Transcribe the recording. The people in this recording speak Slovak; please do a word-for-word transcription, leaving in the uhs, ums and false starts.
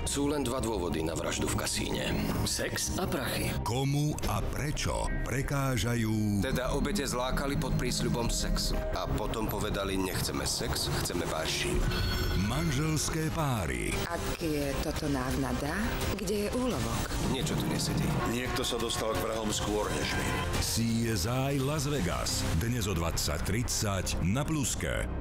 Sú len dva dôvody na vraždu v kasíne. Sex a prachy. Komu a prečo prekážajú... Teda obete zlákali pod prísľubom sexu a potom povedali, nechceme sex, chceme váš život. Manželské páry. Ak je toto návnada, kde je úlovok? Niečo tu nesedí. Niekto sa dostal k vrahom skôr než my. C S I Las Vegas. Dnes o dvadsať tridsať na Pluske.